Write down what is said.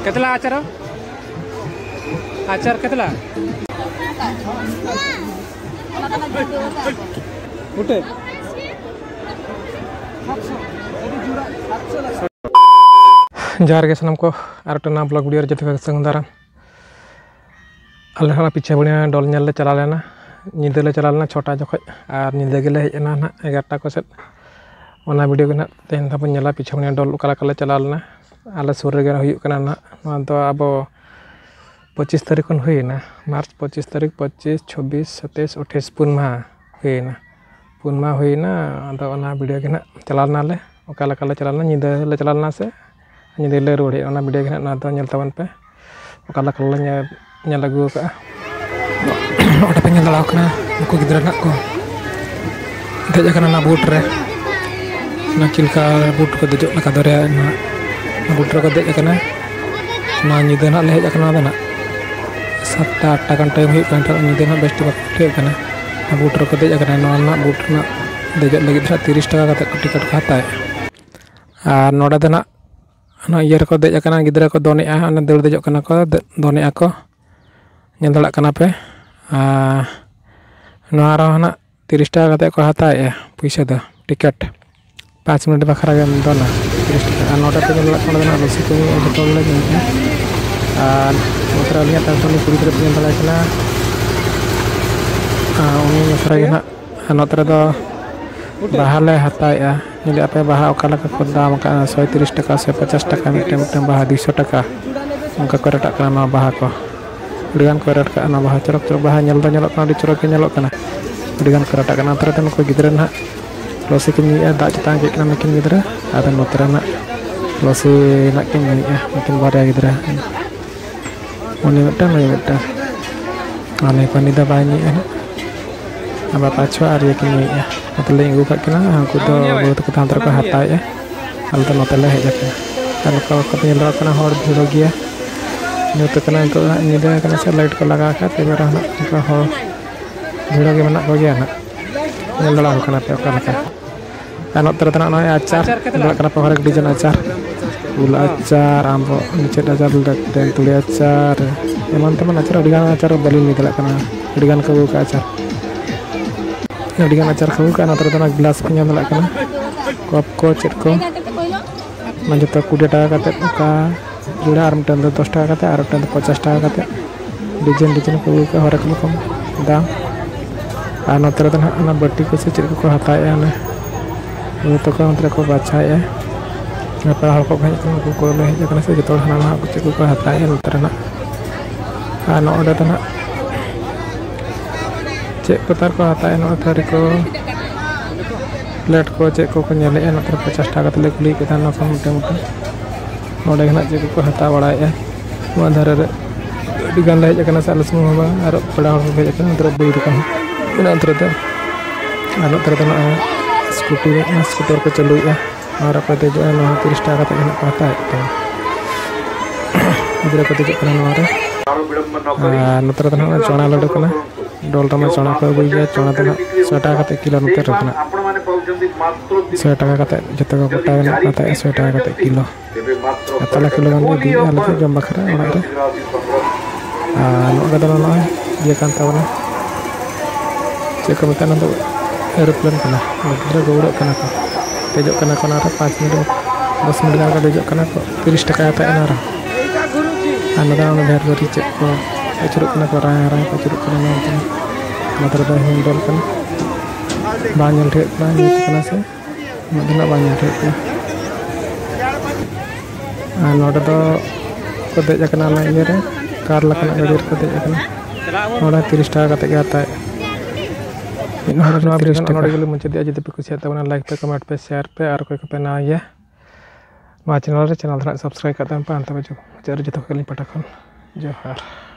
कितना आचार आचार कितना उठे जार के सनम को और टना ब्लॉग वीडियो जो संग दाराम अल्लाह पीछे बढ़िया डोल ले चला लेना नींद ले चला लेना छोटा जखो और नींद के हेजना ना 11टा को सेट ओना वीडियो के ना तेन तब नेला पीछे बढ़िया डोल उकाला चला लेना आले सुर रे हुई ना अब 25 तारीख खन हुईना मार्च 25 तारीख 25 26 27 28 पुन माह हुईना अदो ओना वीडियो के ना चला ले उकाला चला नींद ले चला से नींद ले रुड़ी ओना वीडियो के ना दो नेल तबन पे उकाला nyala gue kak udah pengen lauk na aku gitu nak ko tidak jangan anak butre na cilka but ko dejok nak adore na butre ko dejok kana na nyida nak leh jangan ada nak 7-8 kan time hit kan nyida nak besti bakte kana na butre ko dejok kana na anak butre na dejok lagi 30 taka kata tiket kata ya noda dana na iya ko dejok kana gidra ko doni ana deur dejok kana ko doni ako nyala kenapa nuara anak 30 taka kata ko hata ya puisa dah tiket 5 menit bakar agam dona 30 taka anoda pe nyala kana na losi ko betul lagi motor lihat tanpa puri terus nyala kana uni nyasra kana anoda do bahale hata ya nyali apa baha okala ka kodda maka 130 taka 150 taka mitem baha 200 taka maka ko retak kana baha ko dengan koret ke anak baha corok baha nyalok kana dicorok kana dengan koret ke anak terus ko gidra na losi kini ada cetang ke kana makin gidra ada motor na losi nak kini ya makin baria gidra oni meta ane panida bani aba pacho ari kini ya atle ingu ka kana aku do बहुत को tantra ko hata ya alta notele heja kana ko nyalok kana hor bhiro gya itu kena untuk ini dah kena light ko laga ka tiba rah nak ho bhiro ge menak ko gya nak nyala kena pe ka laka anok tertana no acar kena pe hore dijan acar gula acar ambo nicet acar dan tuli acar teman-teman acar digan acar balin ni telak kena digan ka acar digan acar ka ana tertana gelas punya telak kena kop ko cet ko manjata kuda taka kate ka जुड़ा आर मिटन 10 टाका कते are mitten 50 टाका कते design को के हरे को दाम आ नतर त ना बट्टी को से चेक को हताया ना ये तो का अंतर को बाछाया ना पर हर को भाई को ले हे जकना से जतो ना को चेक को हताया नतर ना आ न ओडे त ना चेक को तर को हताया न थरी को प्लेट को चेक को नेले नतर 50 टाका तले कुली के ना को मोटे नोडे ना चेक को हता बड़ाया धारे अड़ान ले हजना से आले समूह और पेड़ा हेज अंतर बई दुकान अंतर अंतर स्कूटर को चलुआ और आप देजो 30 टाका कते को हता गिद्रा को देजो नतर चना लड्डू कना डोल रमा चना को अगुया चना 100 टाका कते किलो नतर रखना 100 टाका कते जतो को गोटा ना कते 100 टाका कते kilo atala kilo kan di alat jam bakar orang itu ada dalam dia kan tahu lah cek kemudian untuk aeroplane kana kita gawat kana ko tejok kana ko nara 5 menit 10 menit kan tejok kana ko 30 taka ata nara anda dalam leher dari cek ko curug kana ko rai curug kana nanti motor dah handle kan banyak dek banyak kana se mana banyak dek नोडे तो को देज कना ना इये रे car लकना गाड़ी को देज कना नोडे 30 टाका कते आता है इन हर 30 टाका नोडे गेले मुझे दिया जदि पे कुछ आता है लाइक पे कमेंट पे शेयर पे और कोई पे ना ये मा चैनल रे चैनल सब्सक्राइब करते हैं पान तब जो जरूर जतो कली पटा खन जोहार।